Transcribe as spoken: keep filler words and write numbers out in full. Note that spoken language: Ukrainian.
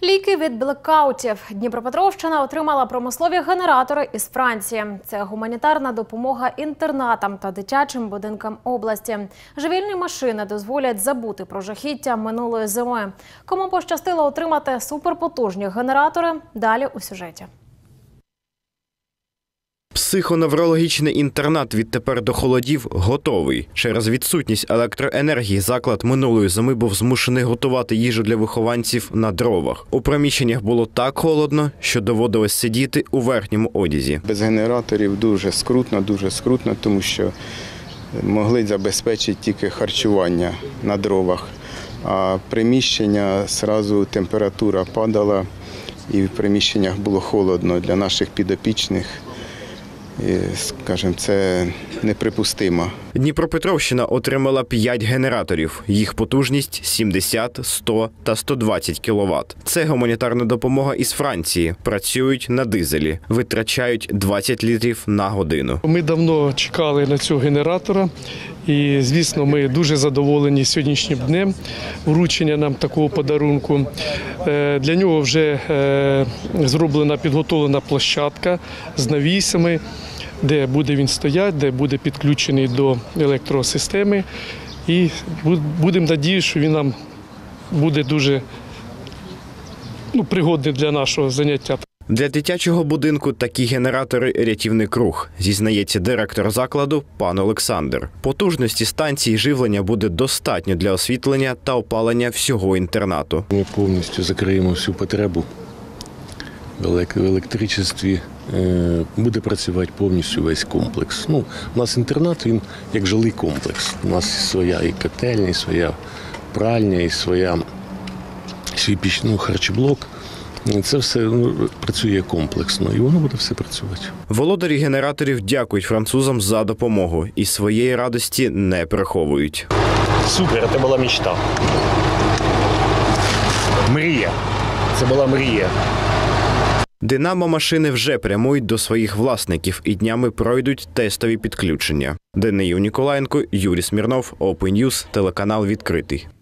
Ліки від блекаутів. Дніпропетровщина отримала промислові генератори із Франції. Це гуманітарна допомога інтернатам та дитячим будинкам області. Живільні машини дозволять забути про жахіття минулої зими. Кому пощастило отримати суперпотужні генератори – далі у сюжеті. Психоневрологічний інтернат відтепер до холодів готовий. Через відсутність електроенергії заклад минулої зими був змушений готувати їжу для вихованців на дровах. У приміщеннях було так холодно, що доводилось сидіти у верхньому одязі. Без генераторів дуже скрутно, дуже скрутно, тому що могли забезпечити тільки харчування на дровах. А приміщення, одразу температура падала і в приміщеннях було холодно для наших підопічних. І, скажімо, це неприпустимо. Дніпропетровщина отримала п'ять генераторів. Їх потужність – сімдесят, сто та сто двадцять кіловат. Це гуманітарна допомога із Франції. Працюють на дизелі. Витрачають двадцять літрів на годину. Ми давно чекали на цього генератора. І, звісно, ми дуже задоволені сьогоднішнім днем вручення нам такого подарунку. Для нього вже зроблена, підготовлена площадка з навісами, де буде він стояти, де буде підключений до електросистеми. І будемо надіятися, що він нам буде дуже ну, пригодний для нашого заняття. Для дитячого будинку такі генератори – рятівний круг, зізнається директор закладу пан Олександр. Потужності станції живлення буде достатньо для освітлення та опалення всього інтернату. Ми повністю закриємо всю потребу в електричестві. Буде працювати повністю весь комплекс. Ну, у нас інтернат, він як жилий комплекс. У нас своя і котельня, і своя пральня, і своя свій пічний харчблок. Це все ну, працює комплексно, і воно буде все працювати. Володарі генераторів дякують французам за допомогу і своєї радості не приховують. Супер, це була мечта. Мрія. Це була мрія. Динамо-машини вже прямують до своїх власників і днями пройдуть тестові підключення. Даниїл Ніколаєнко, Юрій Смірнов, Open News, телеканал «Відкритий».